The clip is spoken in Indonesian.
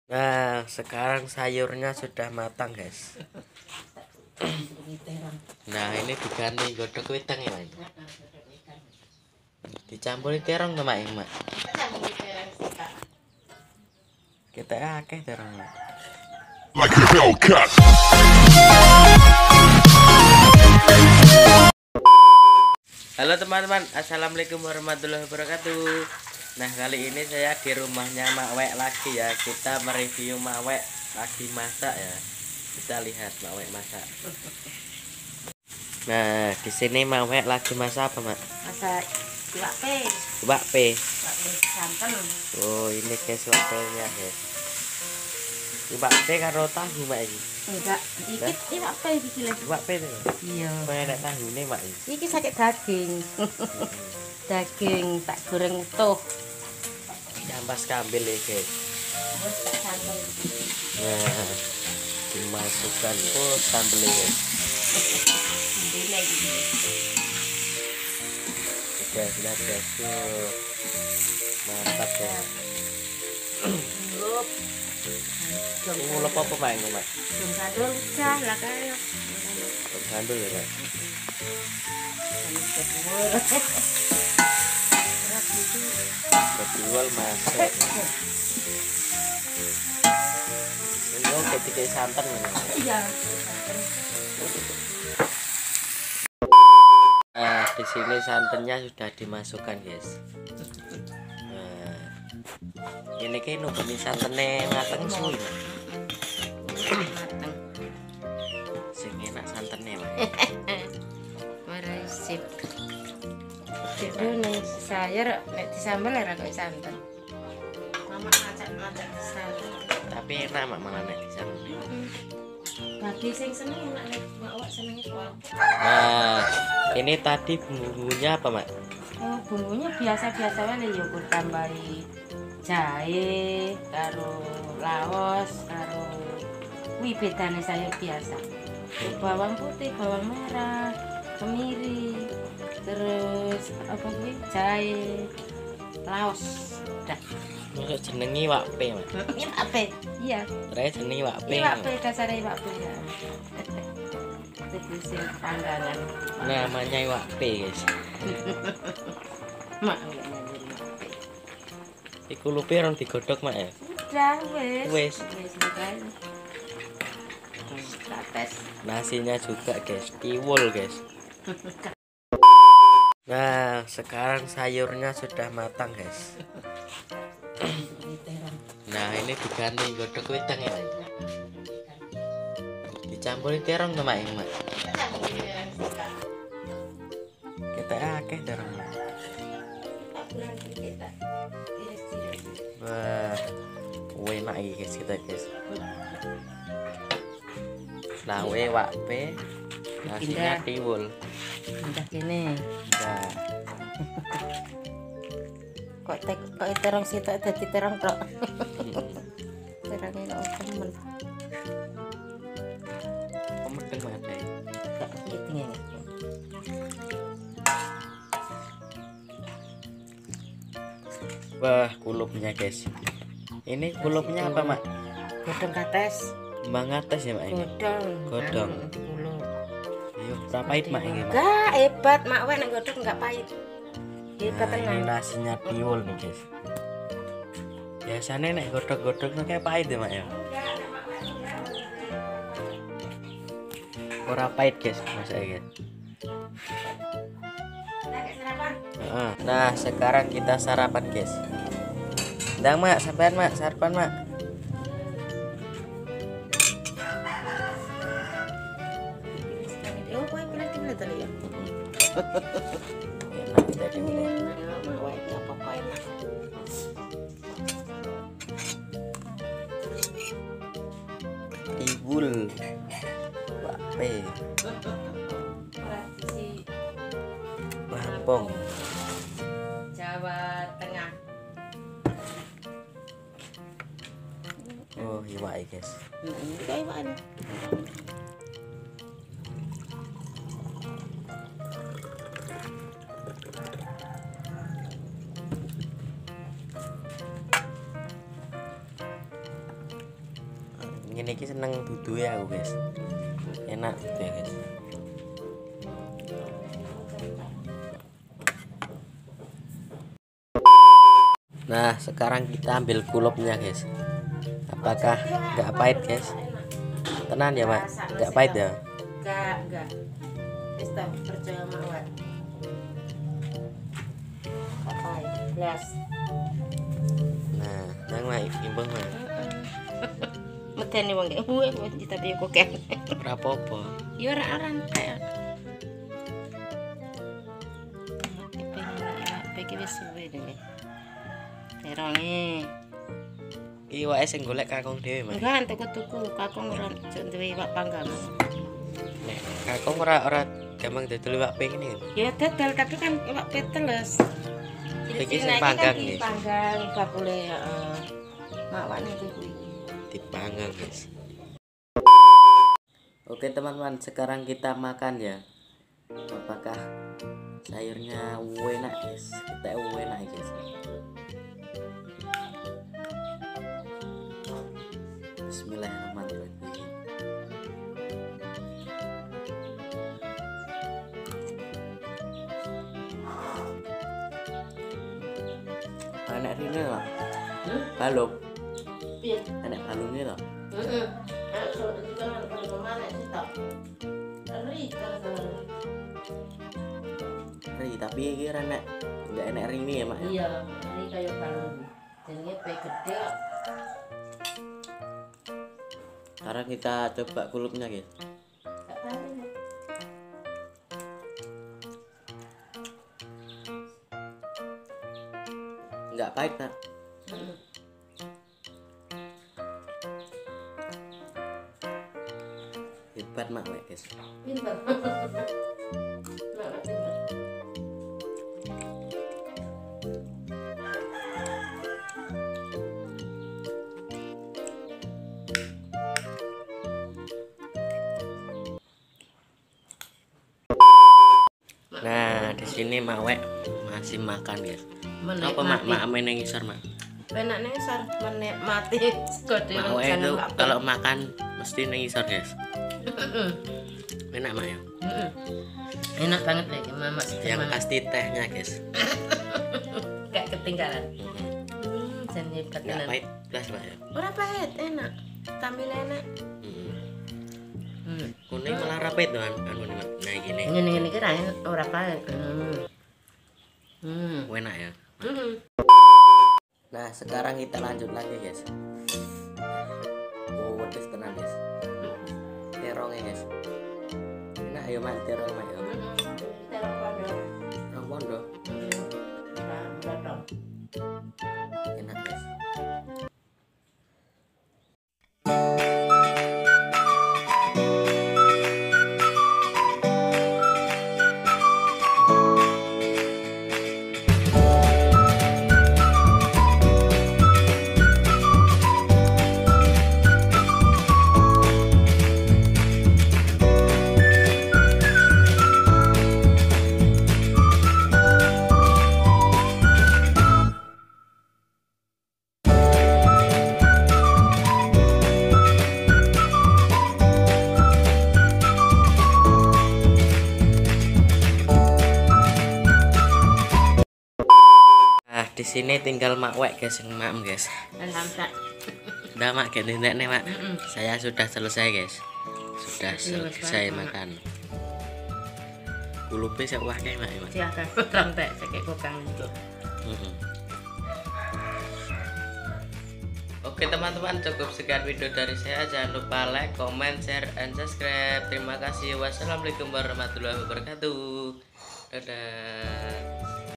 Nah, sekarang sayurnya sudah matang, guys. Nah, ini diganti godok witeng ya, Mak. Dicampuri terong tuh, Mak, Mak. Kita akeh terong, Mak. Like a Hellcat. Halo teman-teman, assalamualaikum warahmatullahi wabarakatuh. Nah, kali ini saya di rumahnya Mak Wek lagi ya. Kita mereview Mak Wek lagi masak ya. Kita lihat Mak Wek masak. Nah, di sini Mak Wek lagi masak apa, Mak? Masak iwak pe. Iwak P. Iwak pe santen. Oh, ini guys iwak P-nya, guys. Iwak P karo tahu, Mak ini. Enggak, dikit iwak pe iki lho. Iwak P itu. Iya. Kayak enak tahune, Mak ini. Iki sakit daging. Daging tak goreng utuh. Ampas kambil ya, guys. Terus tak santen. Nah, dimasukkan sambelnya, guys. Ini iki. Sudah tuh. Mantap ya. Ngulup. Ngulep apa, Mak ini, Mak? Belum sadul cah lah kae. Sandul ya, Mak. Berjual masuk. Ini ketika santan ini. Iya. Nah, di sini santannya sudah dimasukkan, guys. Nah, ini kayak nungguin santannya mateng suwi, Mak. Mateng. Sing enak santannya, Mak. Meresip. Itu nih sayur nek disambel ora kok santen. Mama masak santen. Tapi enak, Mak, malah nek disambel. Bagi sing seneng enak nek awak senenge kok. Nah, ini tadi bumbunya apa, Mak? Oh, bumbunya biasa-biasa wae ya kok tambahi jahe karo laos karo bedane sayur biasa. Bawang putih, bawang merah, kemiri, terus apa kuwi jahe, laos. Dah. Masuk jenengi Wak P, Mak. Ini apa? Iya. Terus jenengi Wak P. Iwak pe dasare iwak pe ya. Itu sing panggangan. Namanya Wak P, guys. Mak enggak nyari iwak pe. Iku lupi orang digodok, Mak ya. Udah wes. Wes. Kan. Tes. Nasinya juga, guys. Tiwul, guys. Nah, sekarang sayurnya sudah matang, guys. Nah, ini diganti godok witeng ya, Mak. Dicampuri terong tuh, Mak, ini, Mak. Kita akeh terong, Mak. Wah, kue Mak iki, guys, kita, guys. Lawe Wak P, nasinya tiwul. Udah gini. Nah, Kok terong sitok dadi terong tok. Terongnya kok temen. pemedeng Mak ada. Gak kiting ini. Wah, kulupnya, guys. Ini kulupnya apa, Mak? Godong kates. Kembang atas ya, Mak ini. Godong. Kulup. Ayo, berapa pahit, Mak ini, Mak? Enggak hebat, mak wek nek godhong enggak pahit. Hebat Nah, ini tenan. nasinya tiwul nih, guys. Biasanya nek godok-godok kayak pahit ya, Mak ya. Ora pahit, guys, masa ya, guys. Nah, sekarang kita sarapan, guys. Ndang, Mak, sampean, Mak, sarapan, Mak. Oh, kowe pilih tadi ya. Enak tadi udah. Mak wek apa kok enak. Tiwul. Wak P. Tradisi Lampung. Jawa Tengah. Oh, iwak, guys. Kayak iwan. ngene iki seneng dudu ya aku guys. Enak gitu ya guys. Nah sekarang kita ambil kulupnya guys. Apakah nggak pahit guys? Tenan ya mak, nggak pahit ya? Enggak. Kita percaya sama awak. Apa? Belas. Nah, nang mak imbang mak. Medeni wong iki huwe tapi kok kan. Ora apa-apa. Ya ora rantai. Iki wis suwe dhewe. Teronge. Iwake sing golek kakung dhewe mak. Enggak tuku kakung ora duwe iwak panggang. Nek kakung ora gampang dodol iwak ping ini. Ya dodol tapi kan iwak peteles. Iki sing panggang iki. guys. Panggang bakule heeh. Mawane iki kuwi. Dipanggang guys. Oke teman-teman, sekarang kita makan ya. Apakah sayurnya enak guys? Kita enak guys. Bismillahirrahmanirrahim. Anak ini lah. Balok. Piye? Anak balungnya lah. Heeh. Kalau jangan kalau mana sih tak. Tapi iki enak. Enggak enak rini ya, Mak. Iya, ini kayak balung. Jenenge pe gede. Sekarang kita coba kulupnya guys. Gak tahu. Enggak pahit nak. Hebat mak wek guys. Pinter. Nah, di sini mak wek masih makan guys. Apa mak main ngisor mak? Enak ngisor menikmati kode Mak wek itu kalau makan mesti ngisor guys. Enak mak ya. Enak banget ya mama. Yang pasti tehnya guys. Gak ketinggalan. Dan hebat Enggak tenan. pahit plus mak ya. Ora pahit, enak. Tamil enak. Kuning malah rapet tuh anu nih mak. Nah gini. Ngene-ngene iki ra ora pahit. Enak ya. Nah sekarang kita lanjut lagi guys. Oh pedes tenan guys. Terongnya guys. Enak ayo mak terong mak ya. Terong pondok. Terong pondok. Enak guys. Di sini tinggal mak wek guys, mak guys. Alhamdulillah. Udah mak ganti nih mak. Saya sudah selesai guys. Sudah selesai makan. Kulupe sak wae mak. Silakan potong teh cekek kokang itu. Oke teman-teman, cukup sekian video dari saya. Jangan lupa like, comment, share, and subscribe. Terima kasih. Wassalamualaikum warahmatullahi wabarakatuh. Dadah.